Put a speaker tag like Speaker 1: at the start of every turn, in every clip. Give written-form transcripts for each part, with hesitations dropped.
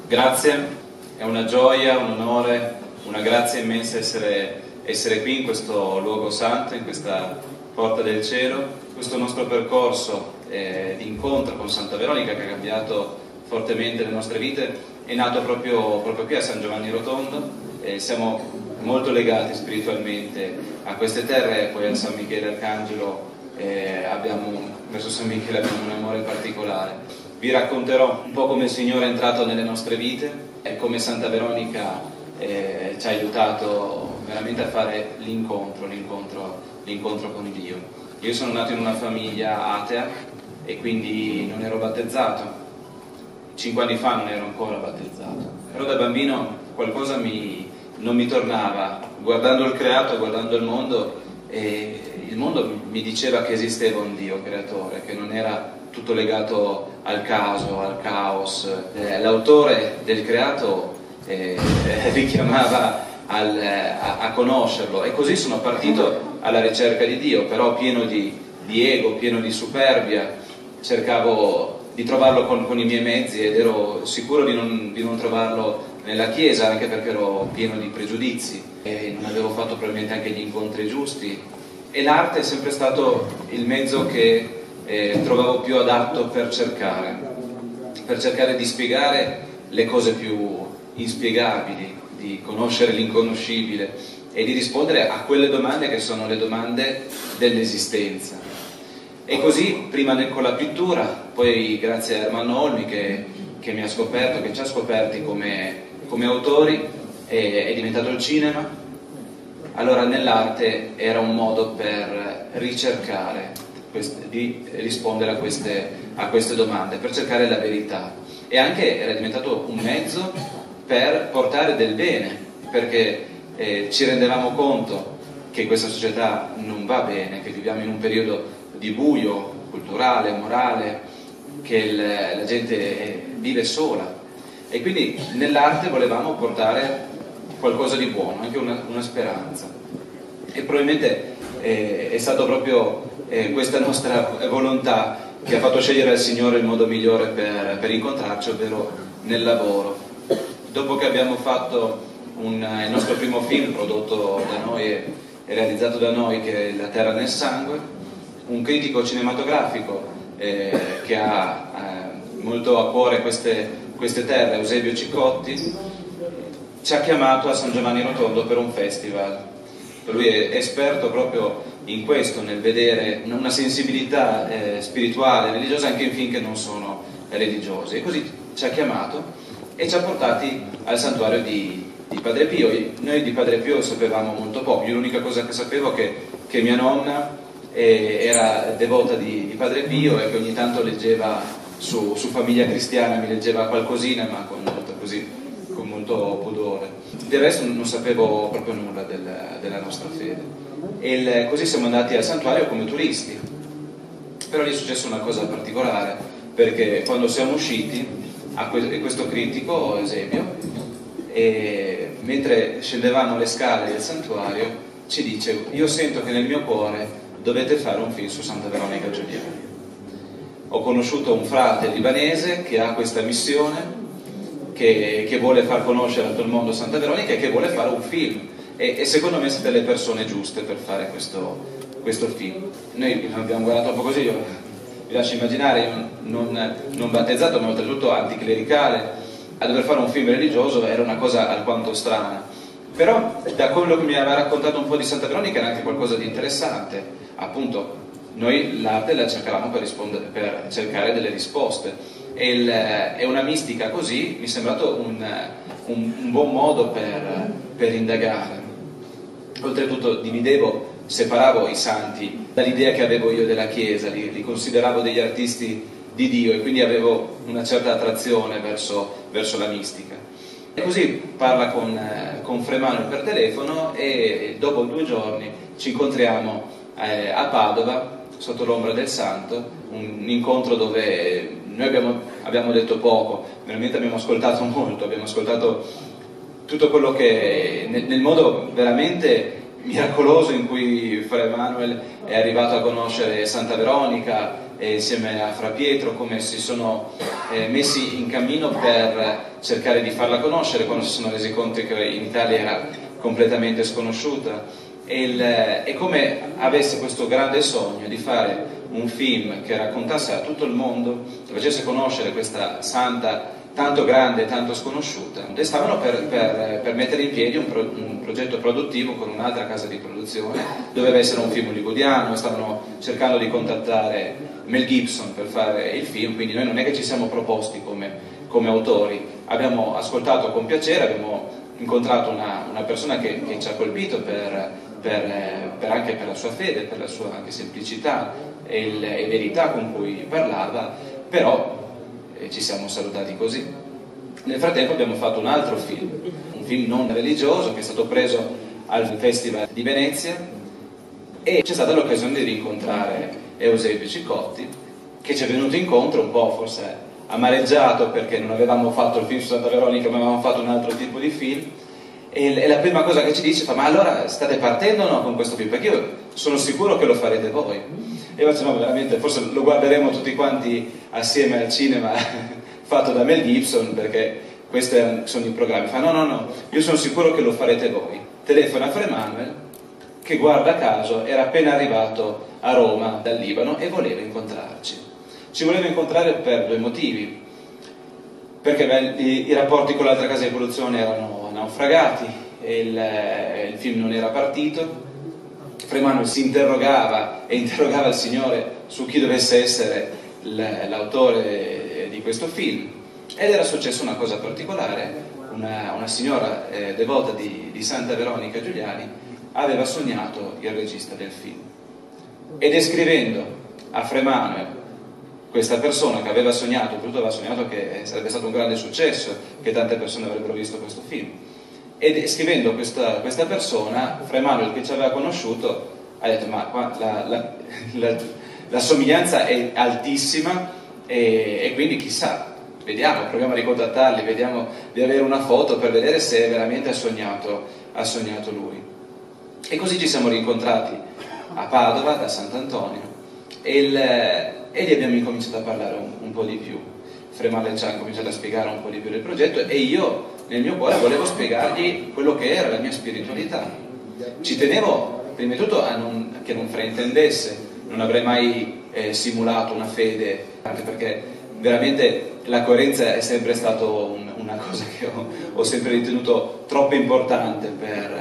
Speaker 1: Grazie, è una gioia, un onore, una grazia immensa essere qui in questo luogo santo, in questa porta del cielo. Questo nostro percorso di incontro con Santa Veronica, che ha cambiato fortemente le nostre vite, è nato proprio qui a San Giovanni Rotondo. Siamo molto legati spiritualmente a queste terre, poi a San Michele Arcangelo verso San Michele abbiamo un amore particolare. Vi racconterò un po' come il Signore è entrato nelle nostre vite e come Santa Veronica ci ha aiutato veramente a fare l'incontro con Dio. Io sono nato in una famiglia atea e quindi non ero battezzato. 5 anni fa non ero ancora battezzato, però da bambino qualcosa non mi tornava. Guardando il creato, guardando il mondo mi diceva che esisteva un Dio creatore, che non era tutto legato al caso, al caos. L'autore del creato richiamava a conoscerlo, e così sono partito alla ricerca di Dio, però pieno di ego, pieno di superbia. Cercavo di trovarlo con i miei mezzi ed ero sicuro di non trovarlo nella Chiesa, anche perché ero pieno di pregiudizi e non avevo fatto probabilmente anche gli incontri giusti, e l'arte è sempre stato il mezzo che trovavo più adatto per cercare di spiegare le cose più inspiegabili, di conoscere l'inconoscibile e di rispondere a quelle domande che sono le domande dell'esistenza. E così, prima con la pittura, poi grazie a Ermanno Olmi che mi ha scoperto, che ci ha scoperti come autori, è diventato il cinema. Allora nell'arte era un modo per ricercare di rispondere a queste domande, per cercare la verità, e anche era diventato un mezzo per portare del bene, perché ci rendevamo conto che questa società non va bene, che viviamo in un periodo di buio culturale, morale, che la gente vive sola, e quindi nell'arte volevamo portare qualcosa di buono, anche una speranza. E probabilmente è stato proprio questa nostra volontà che ha fatto scegliere al Signore il modo migliore per incontrarci, ovvero nel lavoro. Dopo che abbiamo fatto il nostro primo film prodotto da noi e realizzato da noi, che è La terra nel sangue, un critico cinematografico che ha molto a cuore queste terre, Eusebio Cicotti, ci ha chiamato a San Giovanni Rotondo per un festival. Lui è esperto proprio in questo, nel vedere una sensibilità spirituale, religiosa, anche in film che non sono religiosi, e così ci ha chiamato e ci ha portati al santuario di Padre Pio. Noi di Padre Pio sapevamo molto poco. Io l'unica cosa che sapevo è che mia nonna era devota di Padre Pio e che ogni tanto leggeva su Famiglia Cristiana, mi leggeva qualcosina, ma con molto pudore. Del resto non sapevo proprio nulla della nostra fede. E così siamo andati al santuario come turisti. Però lì è successa una cosa particolare, perché quando siamo usciti, questo critico, Eusebio, mentre scendevamo le scale del santuario, ci dice: io sento che nel mio cuore dovete fare un film su Santa Veronica Giuliana. Ho conosciuto un frate libanese che ha questa missione, che vuole far conoscere a tutto il mondo Santa Veronica e che vuole fare un film, e secondo me siete le persone giuste per fare questo film. Noi abbiamo guardato un po' così, io vi lascio immaginare, io non battezzato, ma oltretutto anticlericale, a dover fare un film religioso era una cosa alquanto strana. Però da quello che mi aveva raccontato un po' di Santa Veronica era anche qualcosa di interessante. Appunto, noi l'arte la cercavamo per cercare delle risposte, e una mistica così mi è sembrato un buon modo per indagare. Oltretutto separavo i santi dall'idea che avevo io della Chiesa, li consideravo degli artisti di Dio, e quindi avevo una certa attrazione verso la mistica. E così parla con Fremano per telefono, e dopo 2 giorni ci incontriamo a Padova, sotto l'ombra del Santo, un incontro dove noi abbiamo detto poco, veramente abbiamo ascoltato molto, abbiamo ascoltato tutto quello che nel modo veramente miracoloso in cui Fra Emanuele è arrivato a conoscere Santa Veronica e insieme a Fra Pietro, come si sono messi in cammino per cercare di farla conoscere quando si sono resi conto che in Italia era completamente sconosciuta, e come avesse questo grande sogno di fare un film che raccontasse a tutto il mondo, che facesse conoscere questa santa tanto grande e tanto sconosciuta, e stavano per mettere in piedi un progetto produttivo con un'altra casa di produzione. Doveva essere un film hollywoodiano, stavano cercando di contattare Mel Gibson per fare il film, quindi noi non è che ci siamo proposti come autori, abbiamo ascoltato con piacere, abbiamo incontrato una persona che ci ha colpito anche per la sua fede, per la sua anche semplicità e verità con cui parlava, però ci siamo salutati così. Nel frattempo abbiamo fatto un altro film, un film non religioso che è stato preso al Festival di Venezia, e c'è stata l'occasione di rincontrare Eusebio Cicotti, che ci è venuto incontro un po' forse amareggiato perché non avevamo fatto il film su Santa Veronica, ma avevamo fatto un altro tipo di film, e la prima cosa che ci dice fa: ma allora state partendo o no con questo film? Perché io sono sicuro che lo farete voi. E io faccio: no, veramente, forse lo guarderemo tutti quanti assieme al cinema fatto da Mel Gibson, perché questi sono i programmi. Fa: no, io sono sicuro che lo farete voi. Telefona a Fra Emanuele, che guarda caso era appena arrivato a Roma dal Libano e voleva incontrarci. Ci voleva incontrare per due motivi: perché i rapporti con l'altra casa di produzione erano naufragati e il film non era partito. Fra Emanuele si interrogava e interrogava il Signore su chi dovesse essere l'autore di questo film, ed era successa una cosa particolare. Una signora devota di Santa Veronica Giuliani aveva sognato il regista del film, e descrivendo a Fra Emanuele questa persona che aveva sognato, tutto aveva sognato che sarebbe stato un grande successo, che tante persone avrebbero visto questo film, e descrivendo questa persona, Fra Emanuele, che ci aveva conosciuto, ha detto: ma la somiglianza è altissima, e quindi chissà, vediamo, proviamo a ricontattarli, vediamo di avere una foto per vedere se veramente ha sognato lui. E così ci siamo rincontrati a Padova da Sant'Antonio, e lì abbiamo incominciato a parlare un po' di più. Fra Emanuele ci ha cominciato a spiegare un po' di più del progetto, e io nel mio cuore volevo spiegargli quello che era la mia spiritualità. Ci tenevo prima di tutto che non fraintendesse, non avrei mai simulato una fede, anche perché veramente la coerenza è sempre stata una cosa che ho sempre ritenuto troppo importante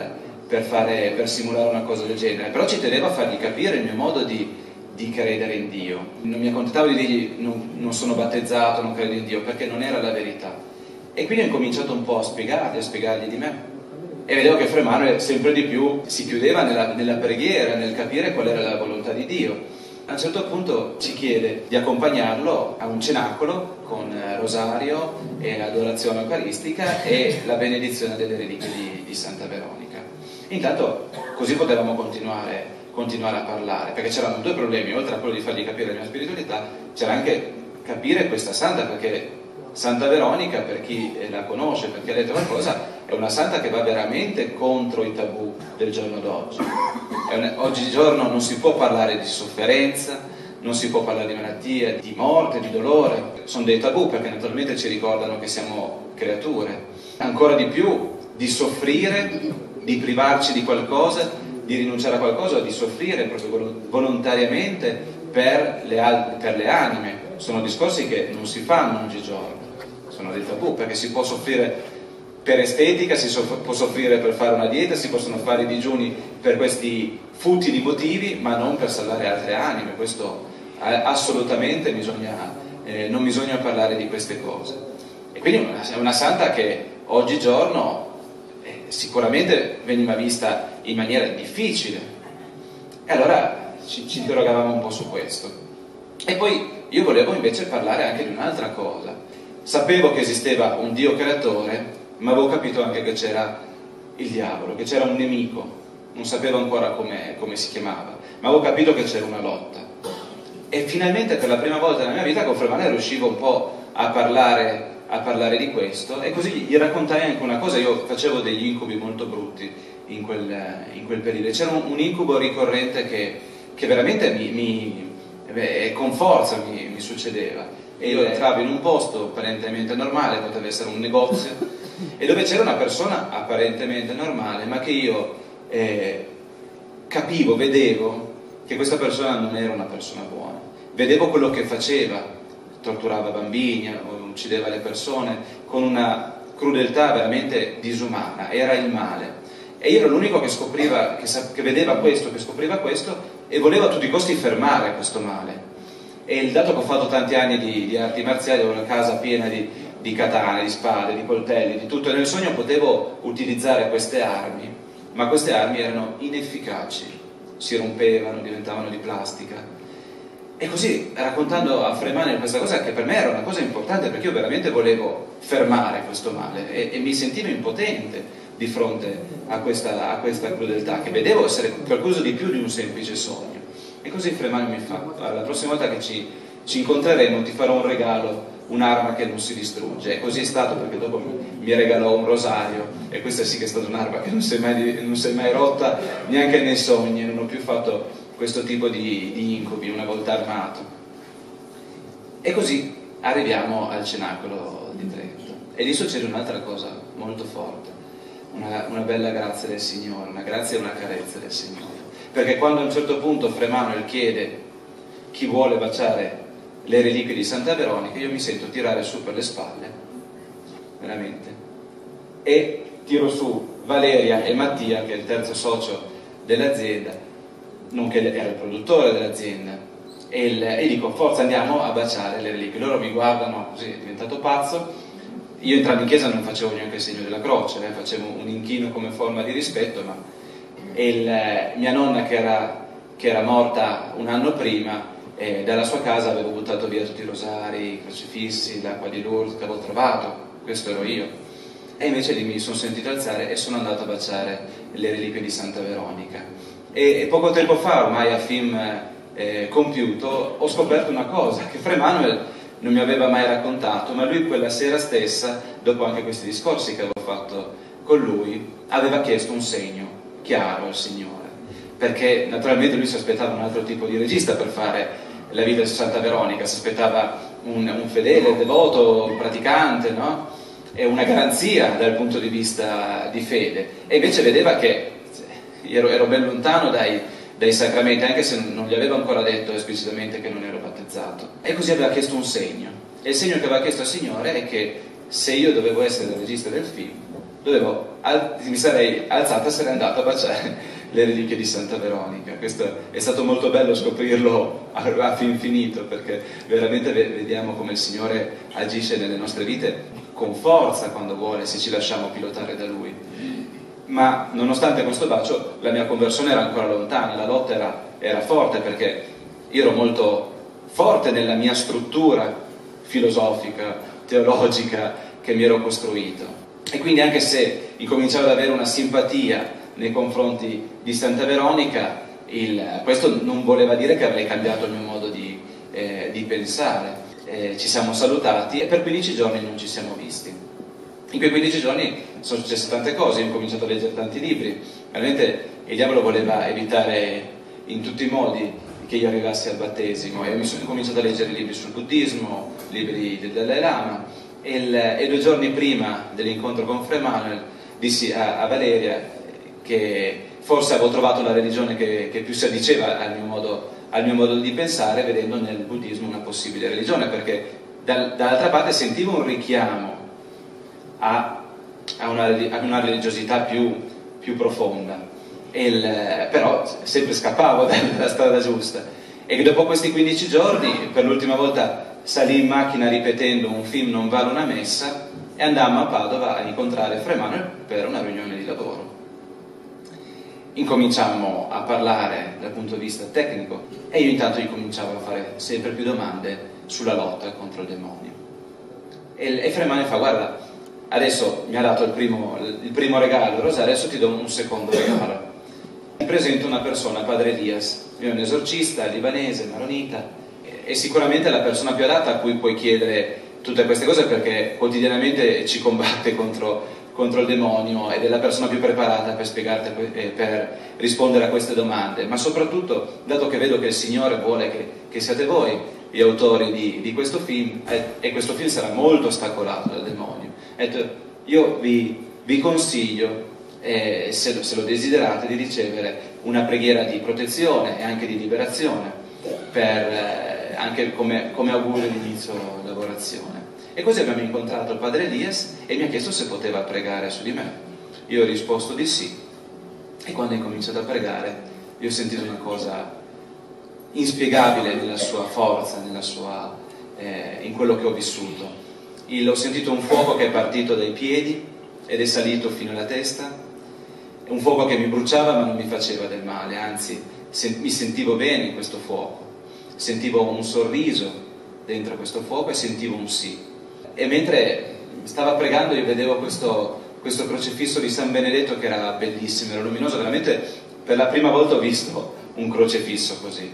Speaker 1: per simulare una cosa del genere. Però ci tenevo a fargli capire il mio modo di credere in Dio. Non mi accontentavo di dirgli non sono battezzato, non credo in Dio, perché non era la verità. E quindi ho incominciato un po' a spiegargli di me, e vedevo che Fra Emanuele sempre di più si chiudeva nella preghiera, nel capire qual era la volontà di Dio. A un certo punto ci chiede di accompagnarlo a un cenacolo con rosario e adorazione eucaristica e la benedizione delle reliquie di Santa Veronica. Intanto così potevamo continuare a parlare, perché c'erano due problemi: oltre a quello di fargli capire la mia spiritualità, c'era anche capire questa santa, perché Santa Veronica, per chi la conosce, per chi ha letto qualcosa, è una santa che va veramente contro i tabù del giorno d'oggi. Oggigiorno non si può parlare di sofferenza, non si può parlare di malattia, di morte, di dolore. Sono dei tabù, perché naturalmente ci ricordano che siamo creature. Ancora di più, di soffrire, di privarci di qualcosa, di rinunciare a qualcosa, di soffrire proprio volontariamente per le anime. Sono discorsi che non si fanno oggigiorno, sono dei tabù, perché si può soffrire per estetica, può soffrire per fare una dieta, si possono fare i digiuni per questi futili motivi, ma non per salvare altre anime. Questo assolutamente non bisogna parlare di queste cose. E quindi è una santa che oggigiorno sicuramente veniva vista in maniera difficile, e allora ci interrogavamo un po' su questo. E poi io volevo invece parlare anche di un'altra cosa. Sapevo che esisteva un Dio creatore, ma avevo capito anche che c'era il diavolo, che c'era un nemico. Non sapevo ancora come si chiamava, ma avevo capito che c'era una lotta. E finalmente, per la prima volta nella mia vita, con Fra Emanuele riuscivo un po' a parlare di questo, e così gli raccontai anche una cosa. Io facevo degli incubi molto brutti, in quel periodo. C'era un incubo ricorrente che veramente con forza mi succedeva. E io entravo in un posto apparentemente normale, poteva essere un negozio, e dove c'era una persona apparentemente normale, ma che io capivo, vedevo che questa persona non era una persona buona. Vedevo quello che faceva, torturava bambini, uccideva le persone con una crudeltà veramente disumana, era il male. E io ero l'unico che scopriva, che vedeva questo, che scopriva questo, e volevo a tutti i costi fermare questo male. E il dato che ho fatto tanti anni di arti marziali, avevo una casa piena di katane, di spade, di coltelli, di tutto, e nel sogno potevo utilizzare queste armi, ma queste armi erano inefficaci, si rompevano, diventavano di plastica. E così, raccontando a Fremanel questa cosa, che per me era una cosa importante, perché io veramente volevo fermare questo male e mi sentivo impotente di fronte a questa crudeltà, che vedevo essere qualcosa di più di un semplice sogno. E così Fremanel mi fa: la prossima volta che ci incontreremo ti farò un regalo, un'arma che non si distrugge. E così è stato, perché dopo mi regalò un rosario, e questa sì che è stata un'arma che non si è mai rotta neanche nei sogni, non ho più fatto questo tipo di incubi una volta armato. E così arriviamo al Cenacolo di Trento, e lì succede un'altra cosa molto forte, una bella grazia del Signore, una grazia e una carezza del Signore, perché quando a un certo punto Fremanel chiede chi vuole baciare le reliquie di Santa Veronica, io mi sento tirare su per le spalle, veramente, e tiro su Valeria e Mattia, che è il terzo socio dell'azienda, nonché era il produttore dell'azienda, e dico: forza, andiamo a baciare le reliquie. Loro mi guardano così, è diventato pazzo. Io entrando in chiesa non facevo neanche il segno della croce, facevo un inchino come forma di rispetto, ma mia nonna che era morta un anno prima, dalla sua casa avevo buttato via tutti i rosari, i crocifissi, l'acqua di Lourdes che avevo trovato, questo ero io. E invece lì mi sono sentito alzare e sono andato a baciare le reliquie di Santa Veronica. E poco tempo fa, ormai a film compiuto, ho scoperto una cosa che Fremanel non mi aveva mai raccontato, ma lui quella sera stessa, dopo anche questi discorsi che avevo fatto con lui, aveva chiesto un segno chiaro al Signore, perché naturalmente lui si aspettava un altro tipo di regista per fare la vita di Santa Veronica, si aspettava un fedele, devoto, praticante, no? E una garanzia dal punto di vista di fede, e invece vedeva che ero ben lontano dai sacramenti, anche se non gli avevo ancora detto esplicitamente che non ero battezzato. E così aveva chiesto un segno, e il segno che aveva chiesto al Signore è che se io dovevo essere il regista del film, mi sarei alzato e sarei andato a baciare le reliquie di Santa Veronica. Questo è stato molto bello scoprirlo a fin finito, perché veramente vediamo come il Signore agisce nelle nostre vite con forza quando vuole, se ci lasciamo pilotare da Lui. Ma nonostante questo bacio, la mia conversione era ancora lontana, la lotta era forte, perché io ero molto forte nella mia struttura filosofica, teologica che mi ero costruito. E quindi, anche se incominciavo ad avere una simpatia nei confronti di Santa Veronica, questo non voleva dire che avrei cambiato il mio modo di pensare. Ci siamo salutati e per 15 giorni non ci siamo visti. In quei 15 giorni sono successe tante cose, io ho cominciato a leggere tanti libri, veramente il diavolo voleva evitare in tutti i modi che io arrivassi al battesimo, e mi sono cominciato a leggere libri sul buddismo, libri del Dalai Lama, e 2 giorni prima dell'incontro con Fremanel dissi a Valeria che forse avevo trovato la religione che più si addiceva al mio modo di pensare, vedendo nel buddismo una possibile religione, perché dall'altra parte sentivo un richiamo a una religiosità più profonda, però sempre scappavo dalla strada giusta. E dopo questi 15 giorni, per l'ultima volta salì in macchina ripetendo: un film non vale una messa, e andammo a Padova a incontrare Fremanel per una riunione di lavoro. Incominciammo a parlare dal punto di vista tecnico, e io intanto gli cominciavo a fare sempre più domande sulla lotta contro il demonio. E Fremanel fa: guarda, adesso mi ha dato il primo regalo, Rosario, adesso ti do un secondo regalo. Ti presento una persona, Padre Elias, è un esorcista libanese, maronita, è sicuramente la persona più adatta a cui puoi chiedere tutte queste cose, perché quotidianamente ci combatte contro contro il demonio ed è la persona più preparata per per rispondere a queste domande, ma soprattutto, dato che vedo che il Signore vuole che siate voi gli autori di questo film, e questo film sarà molto ostacolato dal demonio, io vi consiglio, se lo desiderate, di ricevere una preghiera di protezione e anche di liberazione, anche come augurio di inizio lavorazione. E così abbiamo incontrato il padre Elias e mi ha chiesto se poteva pregare su di me. Io ho risposto di sì, e quando ho cominciato a pregare io ho sentito una cosa inspiegabile nella sua forza, in quello che ho vissuto. Ho sentito un fuoco che è partito dai piedi ed è salito fino alla testa, un fuoco che mi bruciava ma non mi faceva del male, anzi mi sentivo bene in questo fuoco, sentivo un sorriso dentro questo fuoco e sentivo un sì. E mentre stava pregando io vedevo questo crocifisso di San Benedetto che era bellissimo, era luminoso, veramente per la prima volta ho visto un crocifisso così.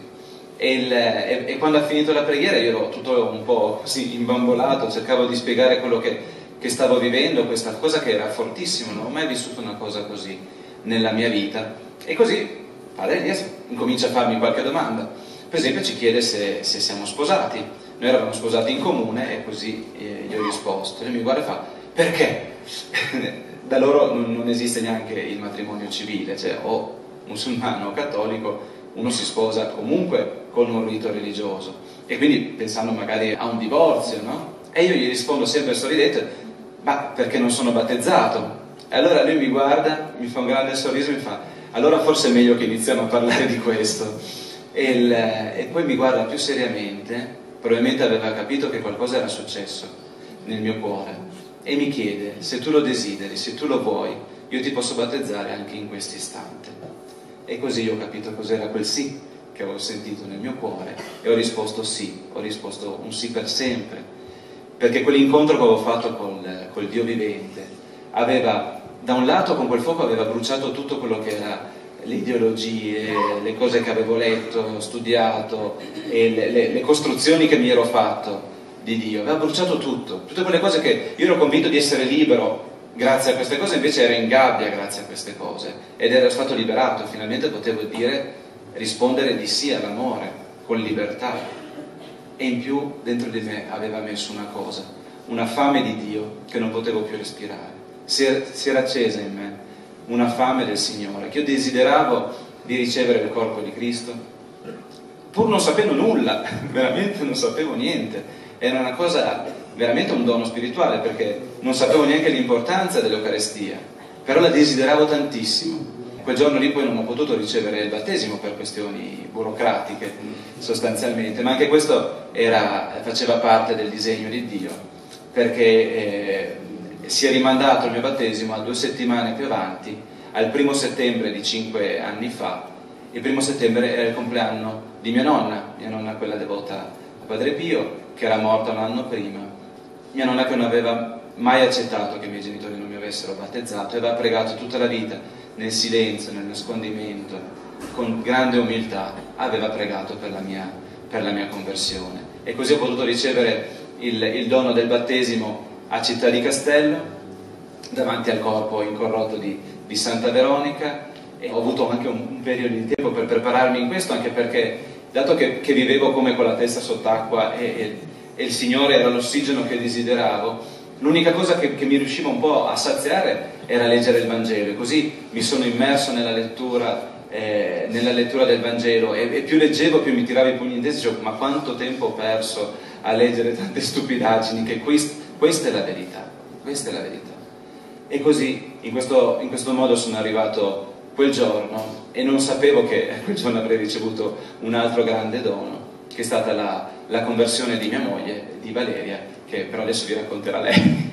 Speaker 1: E quando ha finito la preghiera io ero tutto un po' così imbambolato, cercavo di spiegare quello che stavo vivendo, questa cosa che era fortissima, non ho mai vissuto una cosa così nella mia vita. E così padre Elias incomincia a farmi qualche domanda, per esempio ci chiede se siamo sposati. Noi eravamo sposati in comune e così gli ho risposto. Lui mi guarda e fa: perché? Da loro non esiste neanche il matrimonio civile, cioè o musulmano o cattolico, uno si sposa comunque con un rito religioso, e quindi pensando magari a un divorzio, no? E io gli rispondo sempre sorridente: ma perché non sono battezzato? E allora lui mi guarda, mi fa un grande sorriso e mi fa: allora forse è meglio che iniziamo a parlare di questo. E poi mi guarda più seriamente, probabilmente aveva capito che qualcosa era successo nel mio cuore, e mi chiede: se tu lo desideri, se tu lo vuoi, io ti posso battezzare anche in questo istante. E così io ho capito cos'era quel sì che avevo sentito nel mio cuore e ho risposto sì, ho risposto un sì per sempre, perché quell'incontro che avevo fatto col Dio vivente aveva, da un lato con quel fuoco aveva bruciato tutto quello che era le ideologie, le cose che avevo letto, studiato, e le costruzioni che mi ero fatto di Dio, aveva bruciato tutto, tutte quelle cose che io ero convinto di essere libero grazie a queste cose, invece ero in gabbia grazie a queste cose, ed ero stato liberato, finalmente potevo rispondere di sì all'amore con libertà. E in più dentro di me aveva messo una cosa, una fame di Dio che non potevo più respirare, si era accesa in me una fame del Signore, che io desideravo di ricevere il corpo di Cristo, pur non sapendo nulla, veramente non sapevo niente, era una cosa, veramente un dono spirituale, perché non sapevo neanche l'importanza dell'Eucarestia, però la desideravo tantissimo. Quel giorno lì poi non ho potuto ricevere il battesimo per questioni burocratiche, sostanzialmente, ma anche questo faceva parte del disegno di Dio, perché si è rimandato il mio battesimo a 2 settimane più avanti, al 1° settembre di 5 anni fa. Il 1° settembre era il compleanno di mia nonna quella devota a Padre Pio, che era morta un anno prima, mia nonna che non aveva mai accettato che i miei genitori non mi avessero battezzato, e aveva pregato tutta la vita nel silenzio, nel nascondimento, con grande umiltà, aveva pregato per la mia conversione. E così ho potuto ricevere il dono del battesimo a Città di Castello, davanti al corpo incorrotto di Santa Veronica, e ho avuto anche un periodo di tempo per prepararmi in questo, anche perché, dato che vivevo come con la testa sott'acqua e il Signore era l'ossigeno che desideravo, l'unica cosa che mi riusciva un po' a saziare era leggere il Vangelo, e così mi sono immerso nella lettura del Vangelo, e più leggevo più mi tiravo i pugni in testa, dicevo: ma quanto tempo ho perso a leggere tante stupidaggini, che questa è la verità, questa è la verità. E così, in questo modo sono arrivato quel giorno, e non sapevo che quel giorno avrei ricevuto un altro grande dono, che è stata la conversione di mia moglie, di Valeria, che però adesso vi racconterà lei.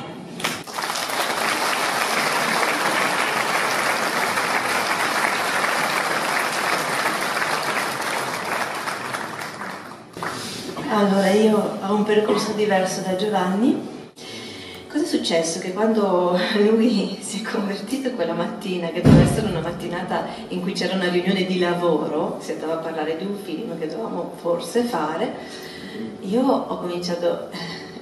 Speaker 2: Allora, io ho un percorso diverso da Giovanni. Cosa è successo? Che quando lui si è convertito quella mattina, che doveva essere una mattinata in cui c'era una riunione di lavoro, si andava a parlare di un film che dovevamo forse fare, io ho cominciato,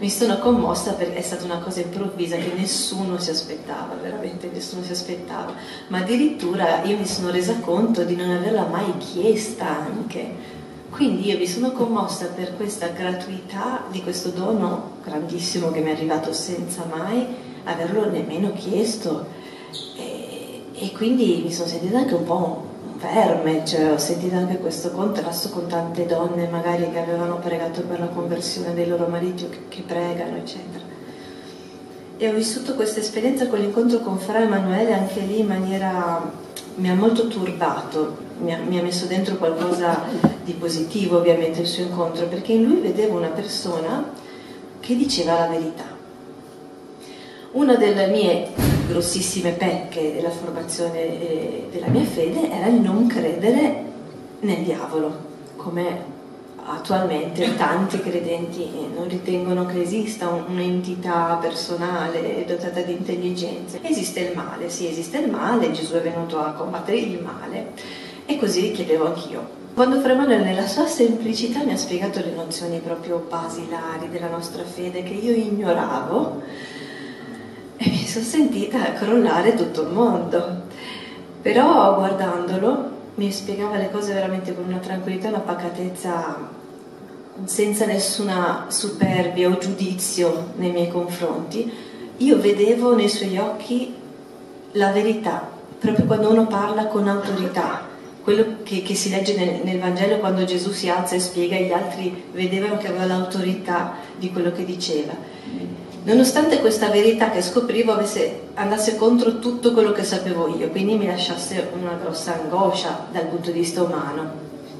Speaker 2: mi sono commossa perché è stata una cosa improvvisa che nessuno si aspettava, veramente nessuno si aspettava, ma addirittura io mi sono resa conto di non averla mai chiesta anche. Quindi io mi sono commossa per questa gratuità di questo dono grandissimo che mi è arrivato senza mai averlo nemmeno chiesto, e quindi mi sono sentita anche un po' un verme, cioè ho sentito anche questo contrasto con tante donne magari che avevano pregato per la conversione dei loro mariti, che pregano, eccetera. E ho vissuto questa esperienza con l'incontro con Fra Emanuele anche lì in maniera... mi ha molto turbato, mi ha messo dentro qualcosa di positivo ovviamente il suo incontro, perché in lui vedevo una persona che diceva la verità. Una delle mie grossissime pecche della formazione della mia fede era il non credere nel diavolo, come attualmente tanti credenti non ritengono che esista un'entità personale dotata di intelligenza. Esiste il male, sì, esiste il male, Gesù è venuto a combattere il male, e così chiedevo anch'io. Quando Fra Emanuele nella sua semplicità mi ha spiegato le nozioni proprio basilari della nostra fede che io ignoravo, e mi sono sentita crollare tutto il mondo. Però guardandolo mi spiegava le cose veramente con una tranquillità e una pacatezza, senza nessuna superbia o giudizio nei miei confronti. Io vedevo nei suoi occhi la verità, proprio quando uno parla con autorità, quello che si legge nel Vangelo quando Gesù si alza e spiega, e gli altri vedevano che aveva l'autorità di quello che diceva. Nonostante questa verità che scoprivo andasse contro tutto quello che sapevo io, quindi mi lasciasse una grossa angoscia dal punto di vista umano.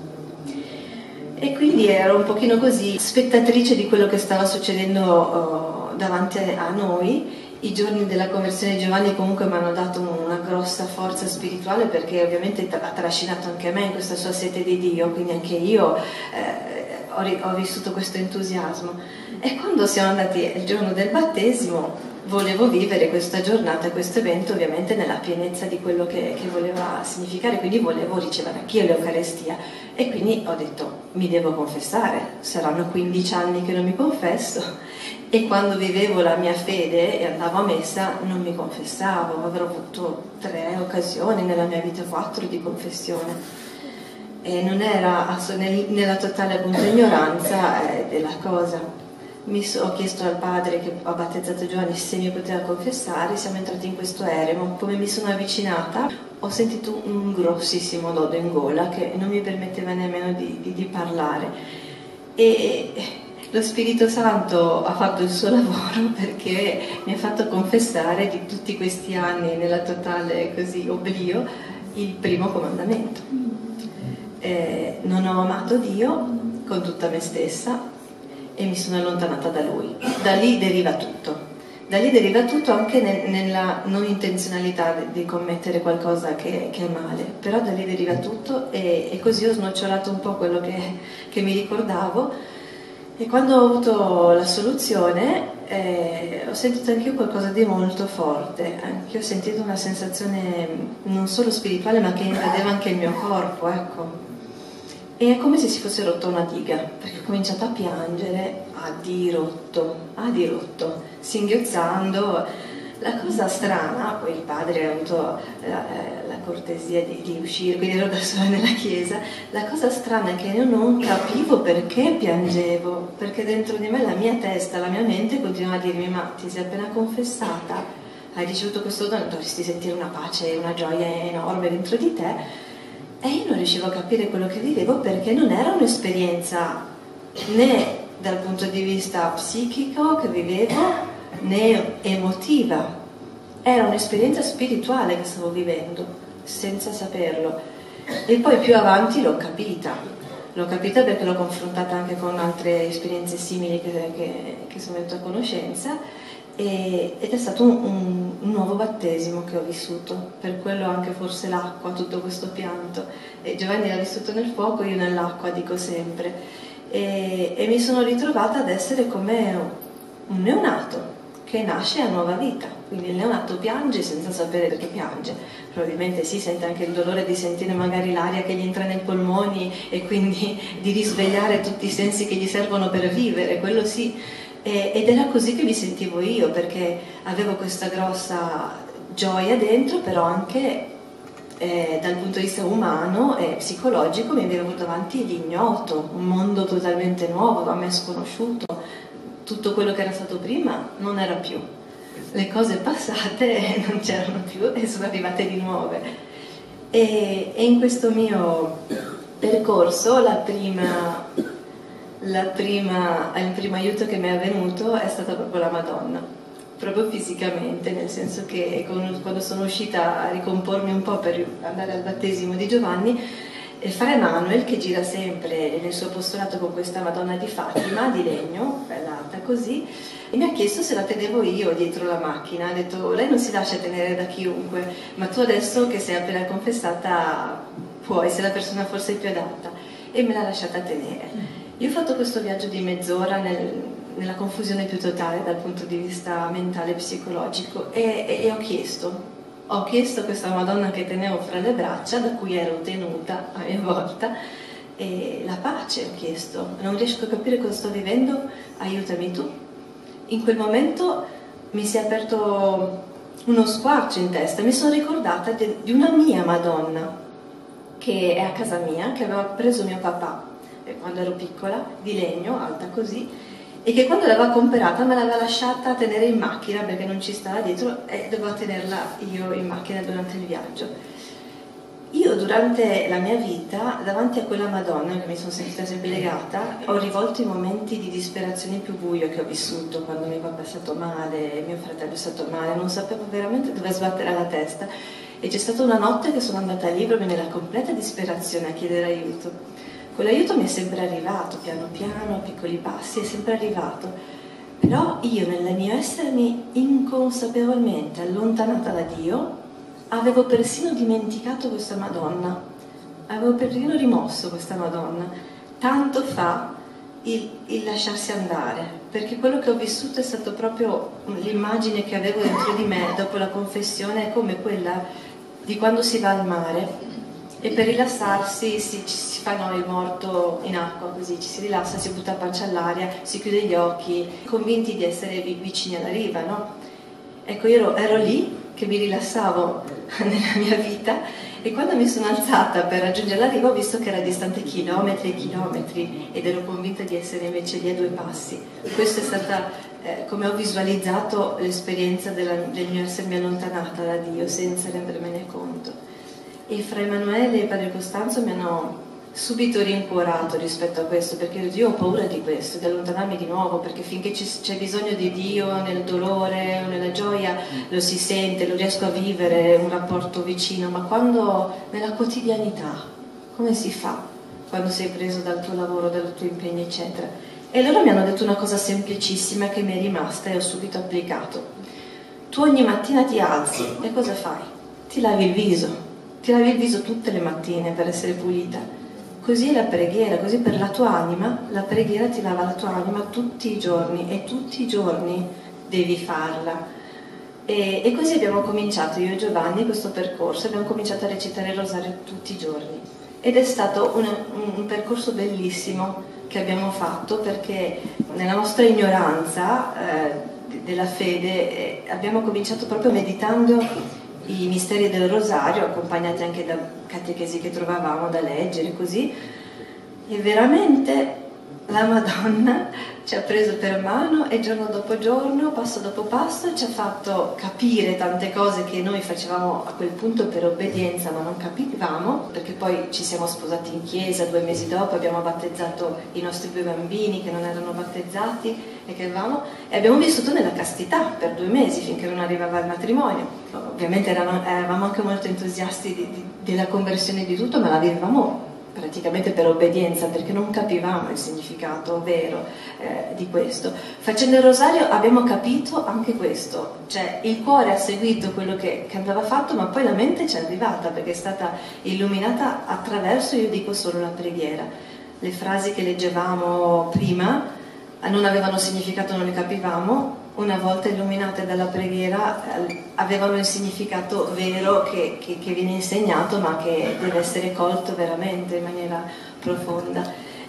Speaker 2: E quindi ero un pochino così, spettatrice di quello che stava succedendo davanti a noi. I giorni della conversione di Giovanni comunque mi hanno dato una grossa forza spirituale, perché ovviamente ha trascinato anche me in questa sua sete di Dio, quindi anche io ho vissuto questo entusiasmo. E quando siamo andati il giorno del battesimo, volevo vivere questa giornata, questo evento ovviamente nella pienezza di quello che voleva significare, quindi volevo ricevere anch'io l'Eucarestia, e quindi ho detto mi devo confessare, saranno 15 anni che non mi confesso, e quando vivevo la mia fede e andavo a messa non mi confessavo. Avrò avuto 3 occasioni nella mia vita, 4 di confessione, e non era nella totale appunto ignoranza della cosa. Ho chiesto al padre che ha battezzato Giovanni se mi poteva confessare, siamo entrati in questo eremo. Come mi sono avvicinata ho sentito un grossissimo nodo in gola che non mi permetteva nemmeno di parlare, e lo Spirito Santo ha fatto il suo lavoro, perché mi ha fatto confessare di tutti questi anni nella totale così oblio il primo comandamento. Non ho amato Dio con tutta me stessa e mi sono allontanata da Lui. Da lì deriva tutto. Da lì deriva tutto, anche nella non intenzionalità di commettere qualcosa che è male, però da lì deriva tutto, e così ho snocciolato un po' quello che mi ricordavo. E quando ho avuto la soluzione ho sentito anch'io qualcosa di molto forte, anch'io ho sentito una sensazione non solo spirituale ma che invadeva anche il mio corpo, ecco. E è come se si fosse rotta una diga, perché ho cominciato a piangere a dirotto, singhiozzando. La cosa strana, poi il padre ha avuto la cortesia di uscire, quindi ero da sola nella chiesa. La cosa strana è che io non capivo perché piangevo, perché dentro di me la mia testa, la mia mente continuava a dirmi: ma ti sei appena confessata, hai ricevuto questo dono, dovresti sentire una pace e una gioia enorme dentro di te. E io non riuscivo a capire quello che vivevo, perché non era un'esperienza né dal punto di vista psichico che vivevo, né emotiva. Era un'esperienza spirituale che stavo vivendo, senza saperlo. E poi più avanti l'ho capita perché l'ho confrontata anche con altre esperienze simili che sono venuta a conoscenza, ed è stato un nuovo battesimo che ho vissuto, per quello anche forse l'acqua, tutto questo pianto. E Giovanni l'ha vissuto nel fuoco, io nell'acqua, dico sempre, e mi sono ritrovata ad essere come un neonato che nasce a nuova vita. Quindi il neonato piange senza sapere perché piange, probabilmente si sente anche il dolore di sentire magari l'aria che gli entra nei polmoni e quindi di risvegliare tutti i sensi che gli servono per vivere, quello sì. ed era così che mi sentivo io, perché avevo questa grossa gioia dentro, però anche dal punto di vista umano e psicologico mi avevo davanti l'ignoto, un mondo totalmente nuovo, a me sconosciuto, tutto quello che era stato prima non era più, le cose passate non c'erano più e sono arrivate di nuove. E in questo mio percorso il primo aiuto che mi è venuto è stata proprio la Madonna, proprio fisicamente, nel senso che quando sono uscita a ricompormi un po' per andare al battesimo di Giovanni, Fra Emanuel, che gira sempre nel suo postulato con questa Madonna di Fatima di legno, bella alta così, e mi ha chiesto se la tenevo io dietro la macchina. Ha detto: lei non si lascia tenere da chiunque, ma tu adesso che sei appena confessata puoi, sei la persona forse più adatta, e me l'ha lasciata tenere. Io ho fatto questo viaggio di mezz'ora nella confusione più totale dal punto di vista mentale e psicologico, e ho chiesto a questa Madonna che tenevo fra le braccia, da cui ero tenuta a mia volta, e la pace ho chiesto. Non riesco a capire cosa sto vivendo, aiutami tu. In quel momento mi si è aperto uno squarcio in testa, mi sono ricordata di una mia Madonna che è a casa mia, che aveva preso mio papà quando ero piccola, di legno, alta così, e che quando l'aveva comprata me l'aveva lasciata tenere in macchina perché non ci stava dietro e dovevo tenerla io in macchina durante il viaggio. Io durante la mia vita, davanti a quella Madonna che mi sono sentita sempre legata, ho rivolto i momenti di disperazione più buio che ho vissuto, quando mio papà è stato male, mio fratello è stato male, non sapevo veramente dove sbattere la testa, e c'è stata una notte che sono andata lì proprio nella completa disperazione a chiedere aiuto. Quell'aiuto mi è sempre arrivato, piano piano, a piccoli passi, è sempre arrivato. Però io, nel mio essermi inconsapevolmente allontanata da Dio, avevo persino dimenticato questa Madonna, avevo persino rimosso questa Madonna. Tanto fa il lasciarsi andare, perché quello che ho vissuto è stato proprio l'immagine che avevo dentro di me dopo la confessione, è come quella di quando si va al mare e per rilassarsi si fa il morto in acqua, così ci si rilassa, si butta a pancia all'aria, si chiude gli occhi, convinti di essere vicini alla riva, no? Ecco, io ero lì che mi rilassavo nella mia vita, e quando mi sono alzata per raggiungere la riva ho visto che era distante chilometri e chilometri, ed ero convinta di essere invece lì a 2 passi. Questa è stata come ho visualizzato l'esperienza del mio essermi allontanata da Dio senza rendermene conto. E Fra Emanuele e Padre Costanzo mi hanno subito rincuorato rispetto a questo, perché io ho paura di questo, di allontanarmi di nuovo, perché finché c'è bisogno di Dio nel dolore o nella gioia lo si sente, lo riesco a vivere, un rapporto vicino, ma quando nella quotidianità, come si fa quando sei preso dal tuo lavoro, dal tuo impegno, eccetera? E loro mi hanno detto una cosa semplicissima che mi è rimasta e ho subito applicato. Tu ogni mattina ti alzi e cosa fai? Ti lavi il viso. Ti lavi il viso tutte le mattine per essere pulita. Così è la preghiera, così per la tua anima, la preghiera ti lava la tua anima tutti i giorni, e tutti i giorni devi farla. E così abbiamo cominciato, io e Giovanni, questo percorso, abbiamo cominciato a recitare il rosario tutti i giorni. Ed è stato un percorso bellissimo che abbiamo fatto, perché nella nostra ignoranza della fede abbiamo cominciato proprio meditando i misteri del rosario, accompagnati anche da catechesi che trovavamo da leggere, così, e veramente la Madonna ci ha preso per mano, e giorno dopo giorno, passo dopo passo, ci ha fatto capire tante cose che noi facevamo a quel punto per obbedienza, ma non capivamo, perché poi ci siamo sposati in chiesa, 2 mesi dopo abbiamo battezzato i nostri 2 bambini che non erano battezzati e abbiamo vissuto nella castità per 2 mesi finché non arrivava il matrimonio. Ovviamente eravamo anche molto entusiasti della conversione di tutto, ma la vivevamo praticamente per obbedienza, perché non capivamo il significato vero di questo. Facendo il rosario abbiamo capito anche questo, cioè il cuore ha seguito quello che andava fatto, ma poi la mente ci è arrivata, perché è stata illuminata attraverso, io dico, solo la preghiera. Le frasi che leggevamo prima non avevano significato, non le capivamo. Una volta illuminate dalla preghiera avevano il significato vero che viene insegnato, ma che deve essere colto veramente in maniera profonda.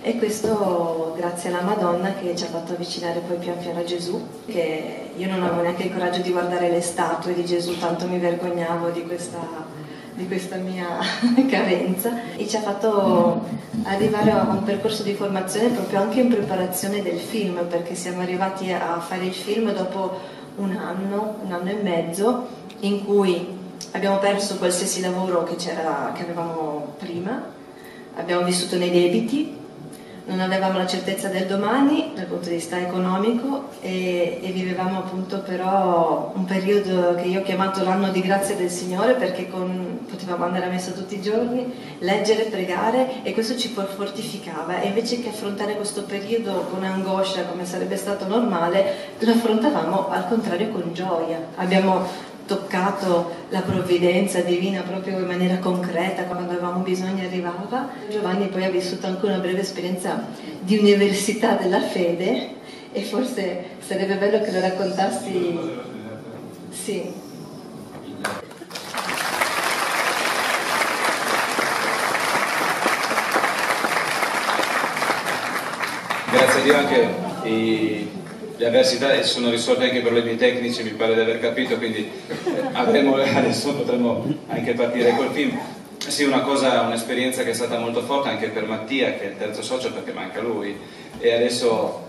Speaker 2: E questo grazie alla Madonna che ci ha fatto avvicinare poi pian piano a Gesù, che io non avevo neanche il coraggio di guardare le statue di Gesù, tanto mi vergognavo di questa mia carenza, e ci ha fatto arrivare a un percorso di formazione proprio anche in preparazione del film, perché siamo arrivati a fare il film dopo un anno e mezzo, in cui abbiamo perso qualsiasi lavoro che avevamo prima, abbiamo vissuto nei debiti, non avevamo la certezza del domani dal punto di vista economico e vivevamo appunto però un periodo che io ho chiamato l'anno di grazia del Signore, perché potevamo andare a messa tutti i giorni, leggere, pregare, e questo ci fortificava, e invece che affrontare questo periodo con angoscia come sarebbe stato normale, lo affrontavamo al contrario con gioia. Abbiamo toccato la provvidenza divina proprio in maniera concreta, quando avevamo bisogno arrivava. Giovanni poi ha vissuto anche una breve esperienza di università della fede, e forse sarebbe bello che lo raccontassi. Sì.
Speaker 1: Grazie a Dio anche le avversità sono risolte anche i problemi tecnici, mi pare di aver capito, quindi adesso potremo anche partire col film. Sì, un'esperienza che è stata molto forte anche per Mattia, che è il terzo socio, perché manca lui, e adesso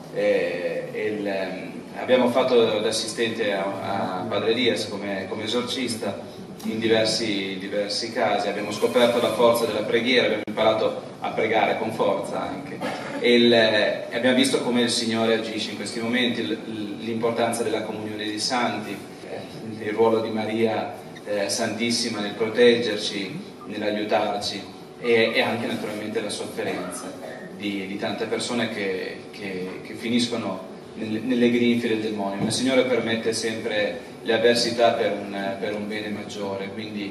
Speaker 1: abbiamo fatto da assistente a Padre Diaz come esorcista in diversi casi, abbiamo scoperto la forza della preghiera, abbiamo imparato a pregare con forza anche, e abbiamo visto come il Signore agisce in questi momenti, l'importanza della comunione dei santi, il ruolo di Maria Santissima nel proteggerci, nell'aiutarci, e anche naturalmente la sofferenza di tante persone che finiscono nelle grinfie del demonio. Il Signore permette sempre le avversità per un bene maggiore, quindi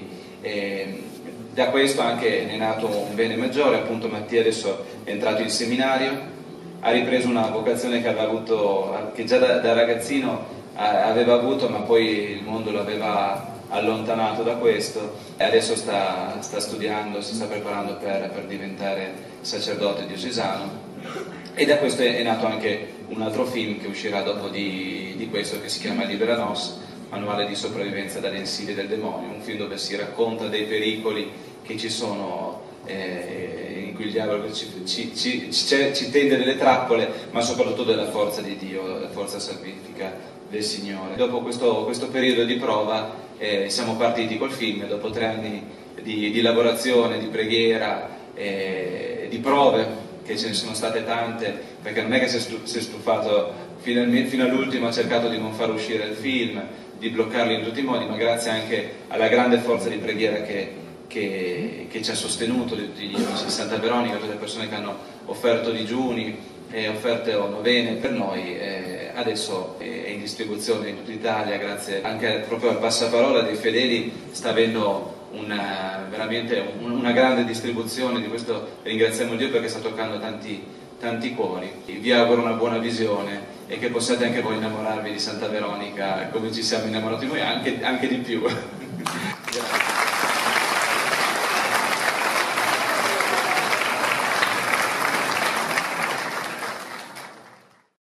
Speaker 1: da questo anche è nato un bene maggiore. Appunto Mattia adesso è entrato in seminario, ha ripreso una vocazione che aveva avuto, che già da ragazzino aveva avuto, ma poi il mondo l'aveva allontanato da questo, e adesso sta studiando, si sta preparando per diventare sacerdote diocesano. E da questo è nato anche un altro film che uscirà dopo di questo, che si chiama Libera Nos, manuale di sopravvivenza dalle insidie del demonio, un film dove si racconta dei pericoli che ci sono, in cui il diavolo ci tende delle trappole, ma soprattutto della forza di Dio, la forza salvifica del Signore. Dopo questo periodo di prova siamo partiti col film, dopo 3 anni di lavorazione, di preghiera, di prove, che ce ne sono state tante, perché non è che si è stufato fino all'ultimo, ha cercato di non far uscire il film, di bloccarli in tutti i modi, ma grazie anche alla grande forza di preghiera che ci ha sostenuto, tutti gli amici di Santa Veronica, tutte le persone che hanno offerto digiuni e offerte novene per noi, adesso è in distribuzione in tutta Italia, grazie anche proprio al passaparola dei fedeli, sta avendo veramente una grande distribuzione. Di questo ringraziamo Dio, perché sta toccando tanti cuori. Vi auguro una buona visione e che possiate anche voi innamorarvi di Santa Veronica come ci siamo innamorati noi, anche di più. Grazie.